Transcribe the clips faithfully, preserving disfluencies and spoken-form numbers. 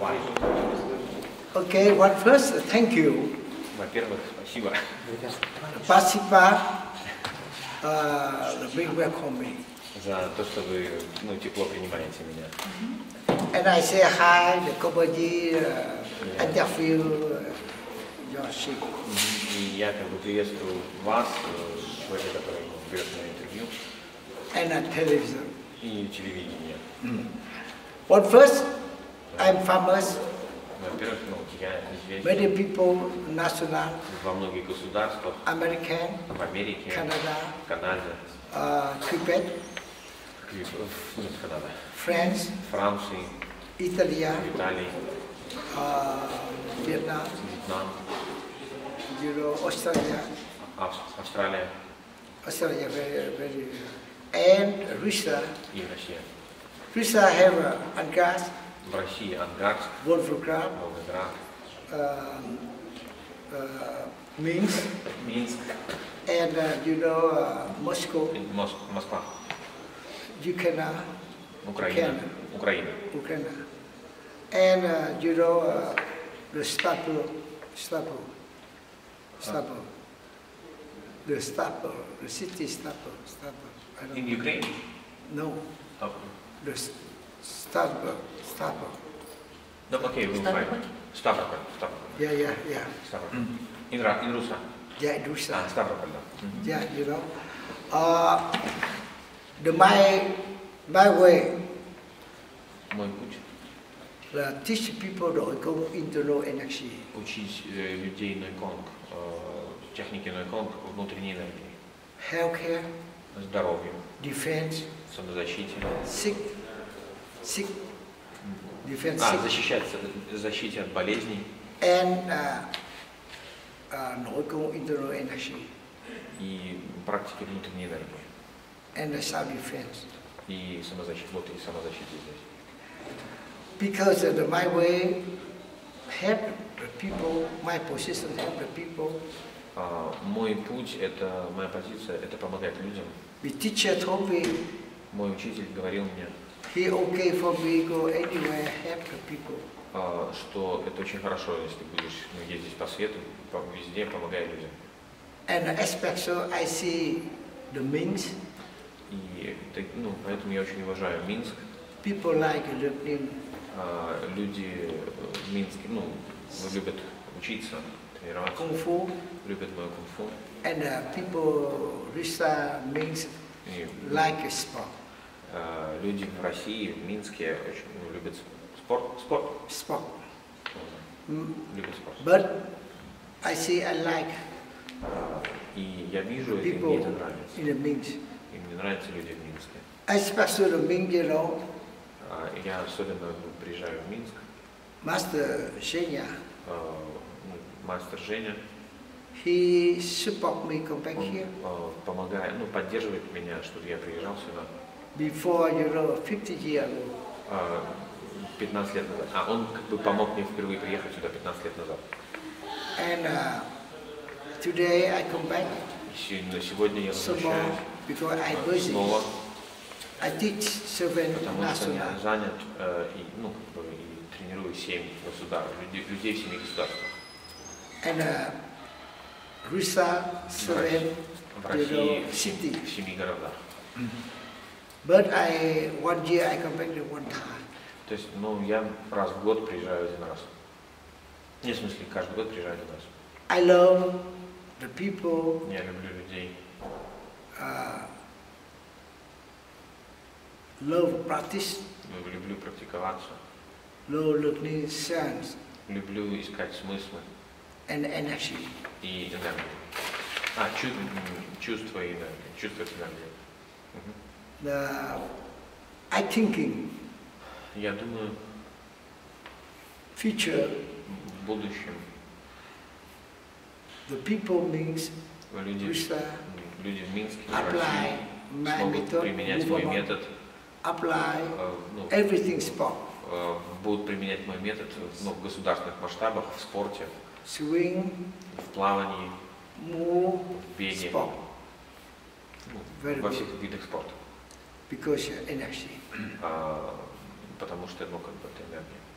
Why? Okay, what first, thank you. Во-первых, спасибо. Pasipa, uh, the big welcome me. За то, что вы ну, тепло принимаете меня. And I say hi, the company, uh, interview uh, your ship. И я как бы приветствую вас, человека, который берет мое интервью. And a television. И телевидение. But first, I'm famous. Во-первых, ну, я Many известен people, national, во многих государствах, American, в Америке, Canada, Канаде, uh, Quebec, Нет, Канада, France, Франции, Italy, Италии, uh, Vietnam, Вьетнам, you know, Australia, Ав- Австралия Australia very, very, and Russia. и Россия. Russia have uh, Angarsk, В России Ангарск, Volgograd, Волгоград, um, uh, Minsk, Минск, and uh, you know uh, Moscow, и Мос- Москва, Ukraine, Украина, Украина. Ukraine, and uh, you know uh, the Stapo, Stapo, Stapo, the Stapo, the city Stapo, Stapo. I don't In know. Ukraine? No, Oh. the S- Stapo, Stapo. No, okay, we'll find. Ставрополь, Ставрополь, Yeah, yeah, yeah. Ставрополь. In, Ra- in Руса. Yeah, Russia. А, Ставрополь, да. Мгм. Yeah, you know. Uh, the my my way Мой путь là teach people đội công internal energy. учить э, людей Нойконг, э, технике Нойконг внутренней энергии, Healthcare, здоровью, defense, самозащите. sick, sick, defense, А, sick, защищаться, защите от болезней and uh, uh, nội công internal energy и практики внутренней энергии. and the self defense. И самозащиты, вот и самозащиты здесь. Because uh, the my way help the people, my position help the people. А, мой путь, это моя позиция, это помогать людям. The teacher told me Мой учитель говорил мне, he okay for me go anywhere help the people. а, что это очень хорошо, если ты будешь ну, ездить по свету, по- везде помогая людям. And especially I see the Minsk, И так, ну, поэтому я очень уважаю Минск. people like learning А, люди в Минске, ну, любят учиться, тренироваться, Kung Fu, любят мое кунг-фу. and uh, people Russia, Minsk И like sport. а, люди в России, в Минске очень ну, любят спорт, спорт, Sport. Mm. любят спорт. But I see I like И я вижу это, и people мне это нравится. in the Minsk. И мне нравятся люди в Минске. Especially the Minsk, you know, А, и я особенно ну, приезжаю в Минск, Master Shenya, а, ну, мастер Женя, he support me come back он here. а, помогает, ну, поддерживает меня, чтобы я приезжал сюда. Before, you know, fifty years ago. А, пятнадцать лет назад. А он как бы помог мне впервые приехать сюда пятнадцать лет назад. And uh, today I come back И сегодня, сегодня я some more возвращаюсь because I а, busy. снова, I teach seven потому что я national. занят э, и, ну, как бы, и тренирую семь государств, людей, людей в семи государствах. And uh, Russia, seven, В you России know, в city. семи, в семи городах. But I, one year I come back to one time. То есть, ну, я раз в год приезжаю один раз. Нет, в смысле, каждый год приезжаю один раз. I love the people, Я люблю людей, uh, love practice, ну, люблю практиковаться, love learning science люблю искать смыслы and energy. и энергию. А, чу- м, чувство и энергию, чувствовать энергию. Мгм. The, I thinking Я думаю, future, в будущем the people means люди, Russia м, люди в Минске, в apply России my смогут method, применять мой move on, метод, apply э, ну, everything sport, э, будут применять мой метод ну, в государственных масштабах, в спорте, swing, в плавании, move, в беге, sport, ну, Very во good. всех видах спорта. because uh, energy. А, потому что, ну, как бы, это энергия.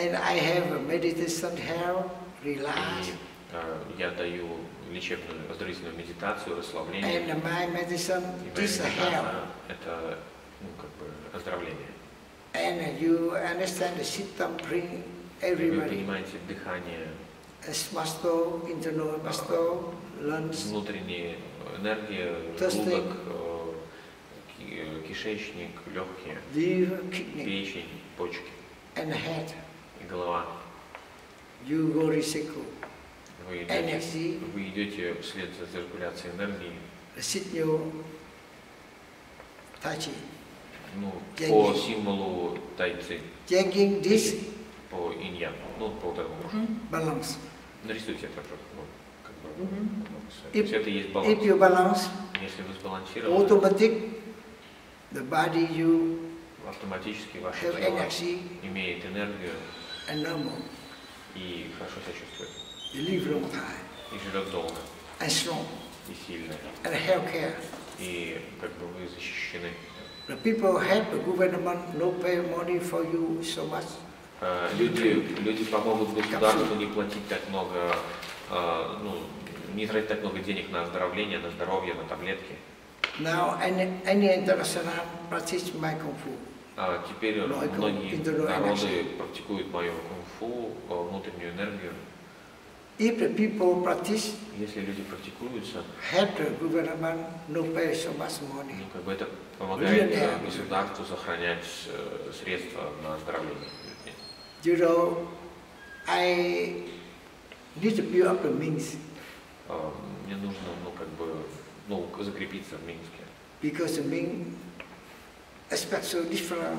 And I have a meditation help, relax. И э, я даю лечебную оздоровительную медитацию, расслабление. And my medicine, И моя this help. медитация – это ну, как бы оздоровление. And you understand the system bring И вы everybody. понимаете дыхание, Masto, internal masto, lungs, внутренняя энергия, Testing. желудок, э, ки- кишечник, легкие, liver, kidney, печень, почки and head. и голова. You go recycle. Вы идете, Energy, вы идете вслед за циркуляцией энергии, the signal, touching. ну, Деньги. по символу тайци, Changing this по иньян, ну, по вот этому можно. balance. Нарисуйте это, ну, как бы, Мгм. ну, всё. И- То есть это и есть If баланс. you balance, Если вы сбалансированы, automatic, the body you автоматически ваше have тело energy имеет энергию and normal. и хорошо себя чувствует, You live long time и живет долго, and strong и сильно, and healthcare. и как бы вы защищены. The people help the government no pay money for you so much. А, Люди, люди помогут государству не платить так много, а, ну, не тратить так много денег на оздоровление, на здоровье, на таблетки. Now any, any international practice my kung fu. А теперь Ну, это многие интернет народы energy. практикуют мою кунг-фу, а, внутреннюю энергию. If the people practice, Если люди практикуются, help the government no pay so much money. ну, как бы это помогает Реально. э, государству сохранять э, средства на оздоровление. You know, I need to build up the means А, Мне нужно, ну, как бы, ну, закрепиться в Минске. because the Ming aspect so different.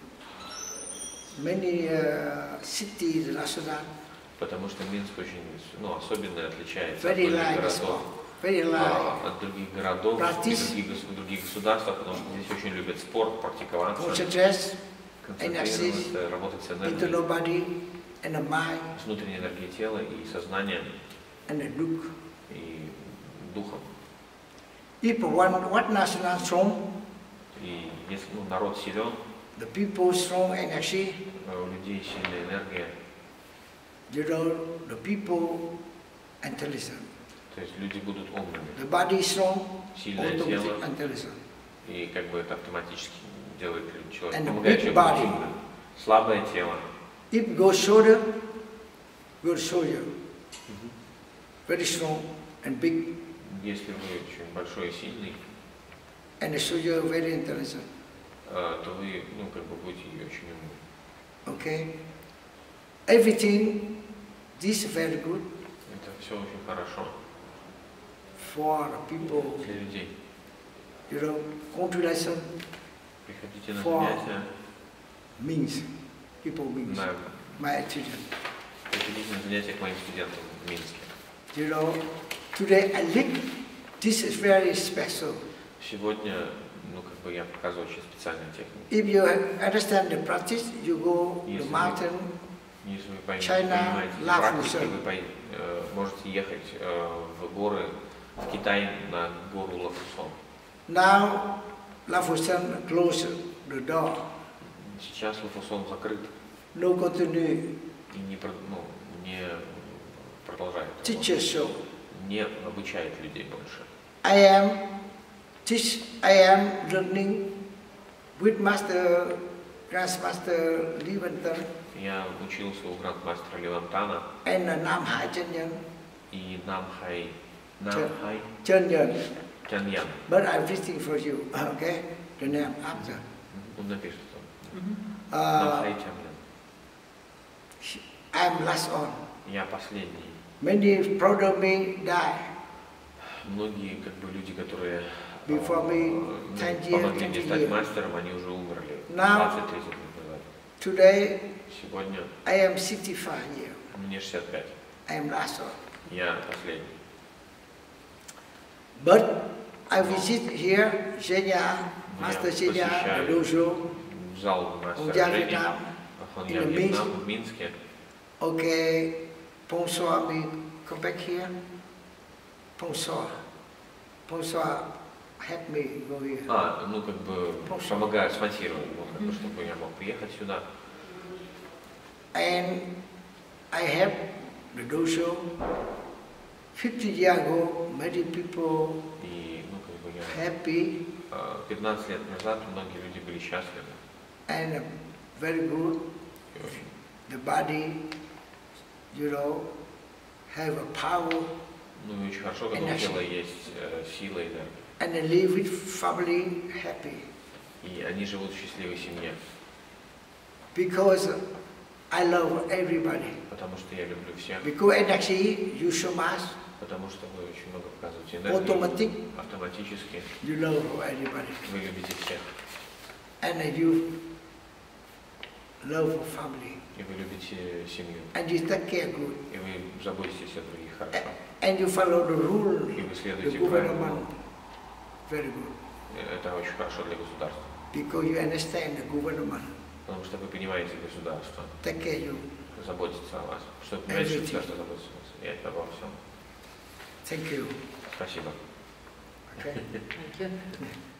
Many uh, cities, Sudan, Потому что Минск очень, ну, особенно отличается от very других like городов, sport, very like а, от других городов и Practice. других, гос- других государств, потому что здесь очень любят спорт, практиковаться, concentrate концентрироваться, работать с into энергией, nobody and the mind с внутренней энергией тела и сознанием, and the look. и духом. If one what national strong, И если ну, народ силен, the people strong energy, у людей сильная энергия, you know, the people intelligent. то есть люди будут умными. The body strong, Сильное automatic тело, intelligent. и как бы это автоматически делает человека, And помогает big человеку body. быть умным. Слабое тело, If go shoulder, good shoulder, very strong and big, если вы очень большой и сильный, and the shoulder very intelligent. э, то вы, ну, как бы будете очень умны. Okay, everything this is very good Это все очень хорошо for people. для людей. You know, congratulations Приходите на For- занятия, means people means на, my attitude. приходите на занятия к моим студентам в Минске. You know, today I live. This is very special. Сегодня, ну, как бы я показываю очень специальную технику. If you understand the practice, you go to Yes, the we- mountain. Если вы поймете, China, понимаете эти Love практики, Fusion. вы пой- э, можете ехать э, в горы, в Китай на гору Лафусон. Now, Lafusan close the door. Сейчас Лафусон закрыт No continue. и не, про- ну, не продолжает, работу, Teacher show. не обучает людей больше. I am teach. I am learning with Master Grandmaster Leventon Я учился у грандмастера Левантана and Nam Hai Chanyan. и Намхай, Намхай Chanyan. Тяньян. But I'm visiting for you. Okay, the name after. Он напишет там. Uh, Намхай Тяньян. I'm last on. Я последний. Many proud of me die. Многие как бы люди, которые э, Before me, ну, ten years, помогли мне twenty стать years. мастером, они уже умерли Now- двадцать-тридцать лет назад. Today Сегодня I am sixty-five years. мне шестьдесят пять. I am last on. Я последний. But I visit here, Zhenya, Я Master Zhenya, the посещаю dojo, зал мастера Хунья, Жени, Вьетнам. Хунья, in Вьетнам, Minsk. в Минске. Okay, Pongsoa, me come back here. Pongsoa. Pongsoa help me go here. А, ну как бы Прошу. помогаю смонтировать, вот, как бы, чтобы я мог приехать сюда. And I have the dojo. fifty years ago, many people И, ну, как бы я happy а, пятнадцать лет назад многие люди были счастливы. and very good. И очень, The body, you know, have a power ну, и очень хорошо, когда у Энергия. тела есть э, сила и энергия. and they live with family happy. И они живут в счастливой семье, Because I love everybody. потому что я люблю всех, Because energy, you so much, потому что вы очень много показываете энергии, automatic, автоматически you love everybody. вы любите всех, And you love family. и вы любите семью, And you take care good. и вы заботитесь о других хорошо, And you follow the rule, и вы the следуете government. правилам. Very good. Это очень хорошо для государства, Because you understand the government. потому что вы понимаете государство, Take care you. заботится о вас, что вы понимаете, что государство заботится о вас, и это обо всем. Thank you. Спасибо. Okay. Thank you.